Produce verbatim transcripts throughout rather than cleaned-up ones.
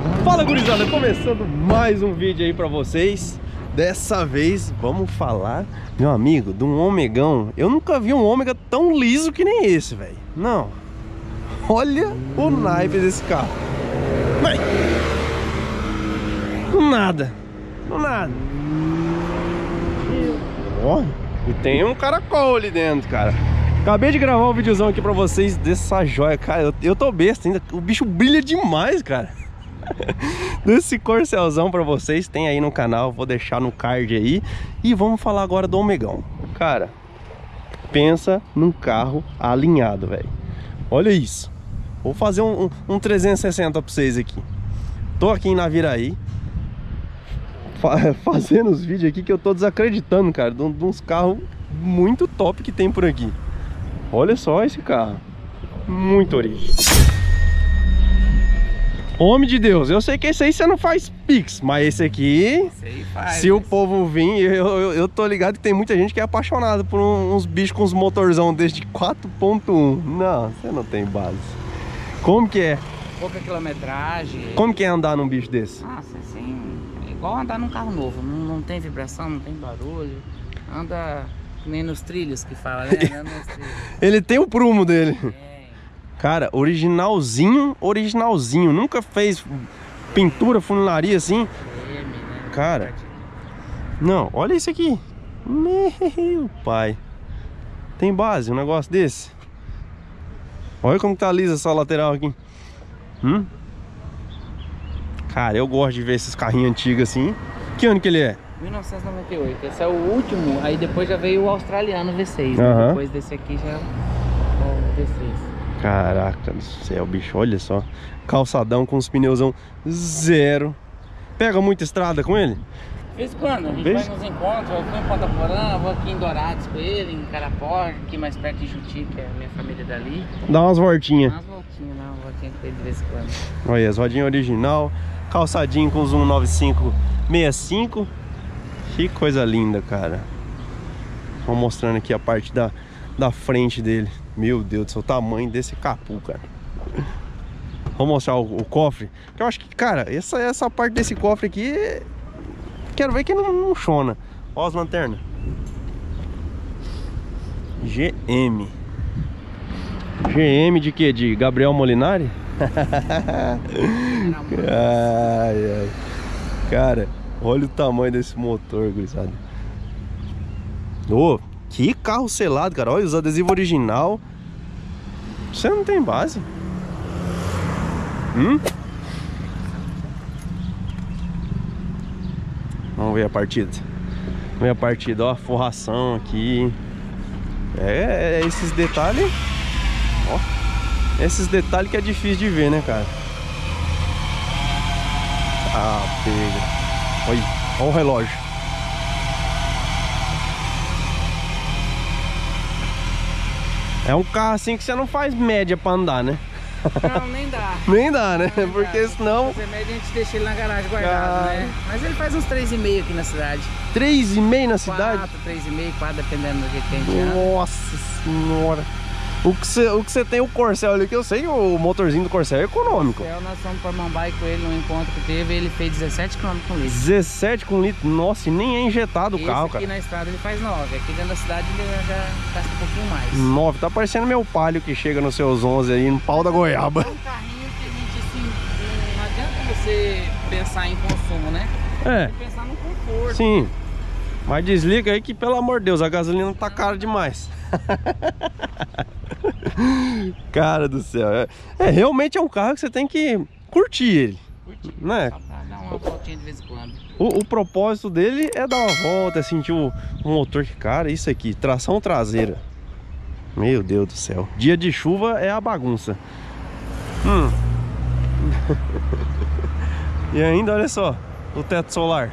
Fala, gurizada, começando mais um vídeo aí pra vocês. Dessa vez vamos falar, meu amigo, de um omegão. Eu nunca vi um ômega tão liso que nem esse, velho. Não. Olha o naipe desse carro. Vai. Nada. Nada. Ó, e tem um caracol ali dentro, cara. Acabei de gravar um videozão aqui pra vocês dessa joia. Cara, eu, eu tô besta ainda. O bicho brilha demais, cara. Desse corcelzão pra vocês, tem aí no canal, vou deixar no card aí. E vamos falar agora do omegão. Cara, pensa num carro alinhado, velho. Olha isso. Vou fazer um, um, um trezentos e sessenta pra vocês aqui. Tô aqui em Naviraí fa fazendo os vídeos aqui que eu tô desacreditando, cara, de, de uns carros muito top que tem por aqui. Olha só esse carro. Muito original. Homem de Deus, eu sei que esse aí você não faz pix, mas esse aqui, esse faz, se esse... o povo vir, eu, eu, eu tô ligado que tem muita gente que é apaixonada por um, uns bichos com uns motorzão desse de quatro ponto um. Não, você não tem base. Como que é? Pouca quilometragem. Como que é andar num bicho desse? Nossa, assim, é igual andar num carro novo. Não, não tem vibração, não tem barulho. Anda nem nos trilhos que fala, né? Anda nos trilhos. Ele tem o prumo dele. É. Cara, originalzinho, originalzinho. Nunca fez pintura, funilaria assim. Cara, não, olha isso aqui. Meu pai. Tem base um negócio desse? Olha como tá lisa essa lateral aqui. Hum? Cara, eu gosto de ver esses carrinhos antigos assim. Que ano que ele é? mil novecentos e noventa e oito. Esse é o último. Aí depois já veio o australiano V seis. Uhum. Né? Depois desse aqui já é o V seis. Caraca do céu, bicho, olha só. Calçadão com os pneuzão zero. Pega muita estrada com ele? De vez em quando, a gente Vez... vai nos encontros. Eu fui em Ponta Porã, vou aqui em Dourados com ele, em Carapó, aqui mais perto de Juti, que é a minha família dali. Dá umas voltinhas. Dá umas voltinhas, dá uma voltinha com ele de vez em quando. Olha, as rodinhas original. Calçadinho com os um nove cinco sessenta e cinco. Que coisa linda, cara. Vou mostrando aqui a parte da, da frente dele. Meu Deus do céu, o tamanho desse capu, cara. Vou mostrar o, o cofre. Que eu acho que, cara, essa, essa parte desse cofre aqui, quero ver que não, não chona. Ó as lanternas. G M. G M de quê? De Gabriel Molinari? Ai, ai. Cara, olha o tamanho desse motor, gurizada. Ô, oh, que carro selado, cara. Olha os adesivos original. Você não tem base. Hum? Vamos ver a partida. Vamos ver a partida, ó, a forração aqui. É, é esses detalhes. Ó, esses detalhes que é difícil de ver, né, cara? Ah, pega. Olha, olha o relógio. É um carro assim que você não faz média pra andar, né? Não, nem dá. Nem dá, né? Não, porque dá. senão... Fazer média a gente deixa ele na garagem guardado, ah. né? Mas ele faz uns três e meio aqui na cidade. três e meio na cidade? quatro, três e meio, quatro, dependendo do jeito que a gente anda. Nossa senhora. O que você o que você tem o Corcel ali, que eu sei, o motorzinho do Corcel é econômico. Corcel, nós fomos pra Mambai com ele no encontro que teve, ele fez dezessete quilômetros com litro. dezessete com litro? Nossa, e nem é injetado o carro, aqui cara. Aqui na estrada ele faz nove, aqui dentro da cidade ele já gasta um pouquinho mais. nove, tá parecendo meu Palio que chega nos seus onze aí, no pau da goiaba. É um carrinho que a gente, assim, não adianta você pensar em consumo, né? É. Tem que pensar no conforto. Sim. Mas desliga aí que, pelo amor de Deus, a gasolina tá cara demais. Cara do céu, é, é realmente é um carro que você tem que curtir ele, curtir, né? Só pra dar uma voltinha de vez em quando. O, o propósito dele é dar uma volta, é sentir o, o motor. Cara, isso aqui, tração traseira. Meu Deus do céu, dia de chuva é a bagunça. Hum. E ainda, olha só, o teto solar.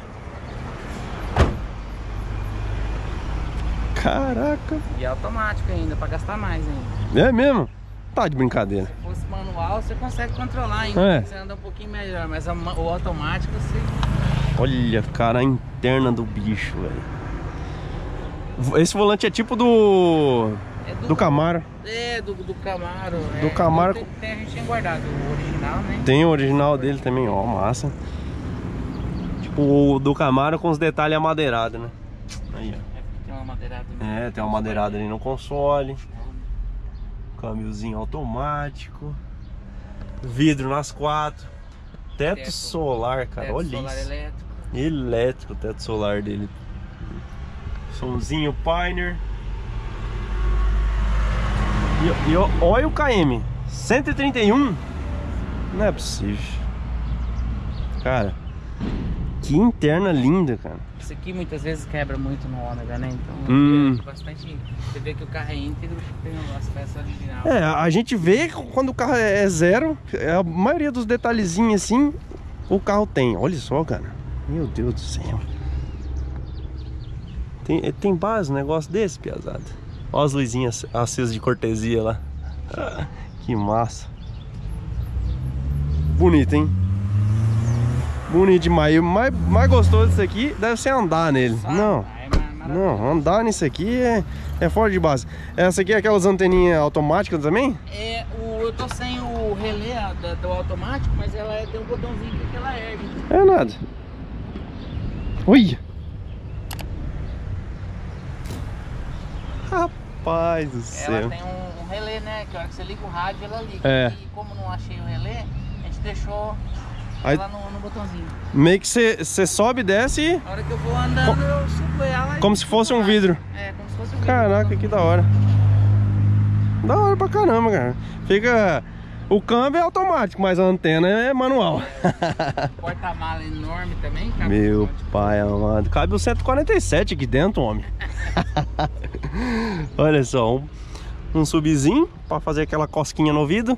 Caraca. E é automático ainda, pra gastar mais ainda. É mesmo? Tá de brincadeira. Se fosse manual, você consegue controlar ainda. É. Você anda um pouquinho melhor, mas o automático você... Olha, cara, a interna do bicho, velho. Esse volante é tipo do... É do, do Camaro. É, do, do Camaro. Do é, Camaro. Tem, tem, a gente tem guardado o original, né? Tem o original dele também, ó, massa. Tipo o do Camaro com os detalhes amadeirados, né? Aí, ó. Tem uma madeirada. É, tem uma madeirada ali no console. Câmbiozinho automático. Vidro nas quatro. Teto, teto solar, cara, teto olha solar isso. Elétrico. Elétrico, o teto solar dele. Somzinho Pioneer. E, e olha o K M, cento e trinta e um. Não é possível. Cara, que interna linda, cara. Isso aqui muitas vezes quebra muito no ômega, né? Então hum. é bastante. Você vê que o carro é íntegro, tem as peças originais. É, a gente vê quando o carro é zero, a maioria dos detalhezinhos assim, o carro tem. Olha só, cara. Meu Deus do céu. Tem, tem base um negócio desse, piazada. Olha as luzinhas acesas de cortesia lá. Que massa. Bonito, hein? Bonito demais. O mais, mais gostoso disso aqui deve ser andar nele. Sabe? Não, não, andar nisso aqui é, é fora de base. Essa aqui é aquelas anteninhas automáticas também? É, o, eu tô sem o relé da, do automático, mas ela é, tem um botãozinho que ela ergue. É nada. Ui! Rapaz do céu. Ela tem um, um relé, né? Que a hora que você liga o rádio, ela liga. É. E como não achei o relé, a gente deixou aí, ela no, no botãozinho. Meio que você sobe e desce e... Na hora que eu vou andando, Com... eu subo ela. Como se fosse um vidro. É, como se fosse um vidro. Caraca, que da hora. Da hora pra caramba, cara. Fica... O câmbio é automático, mas a antena é manual. É, porta-mala enorme também, cabe. Meu pai amado. Cabe o cento e quarenta e sete aqui dentro, homem. Olha só, um, um subzinho pra fazer aquela cosquinha no ouvido.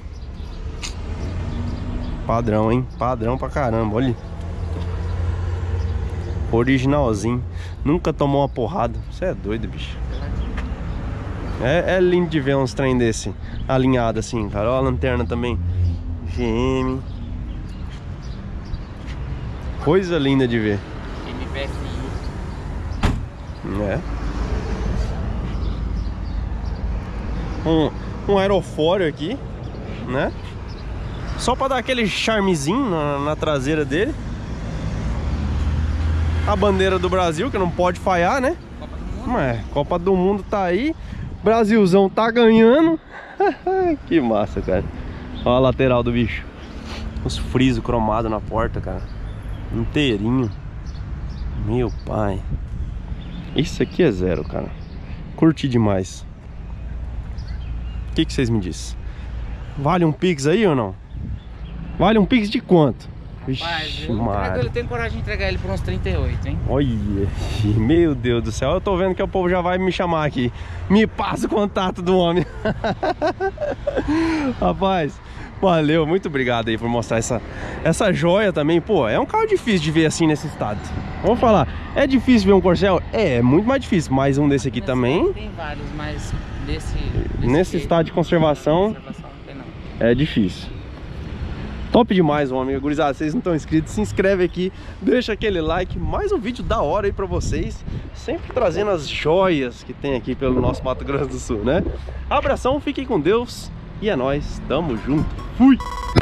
Padrão, hein? Padrão pra caramba, olha. Originalzinho. Nunca tomou uma porrada. Você é doido, bicho. É, é lindo de ver uns trem desse alinhado assim, cara. Olha a lanterna também. G M. Coisa linda de ver. M P F I. É. Um, um aerofólio aqui, né? Só pra dar aquele charmezinho na, na traseira dele. A bandeira do Brasil, que não pode falhar, né? Copa do Mundo. É, Copa do Mundo tá aí. Brasilzão tá ganhando. Que massa, cara. Olha a lateral do bicho. Os frisos cromados na porta, cara. Inteirinho. Meu pai. Isso aqui é zero, cara. Curti demais. O que que vocês me dizem? Vale um Pix aí ou não? Vale um Pix de quanto? Rapaz, eu, entrego, eu tenho coragem de entregar ele por uns trinta e oito, hein? Olha, meu Deus do céu. Eu tô vendo que o povo já vai me chamar aqui. Me passa o contato do homem. Rapaz, valeu, muito obrigado aí por mostrar essa, essa joia também. Pô, é um carro difícil de ver assim nesse estado. Vamos falar, é difícil ver um Corcel? É, é muito mais difícil. Mas um desse aqui nesse também. Tem vários, mas desse, desse nesse estado de conservação, conservação não tem, não. É difícil. Top demais, homem. Gurizada, vocês não estão inscritos, se inscreve aqui, deixa aquele like. Mais um vídeo da hora aí pra vocês. Sempre trazendo as joias que tem aqui pelo nosso Mato Grosso do Sul, né? Abração, fiquem com Deus e é nóis, tamo junto. Fui!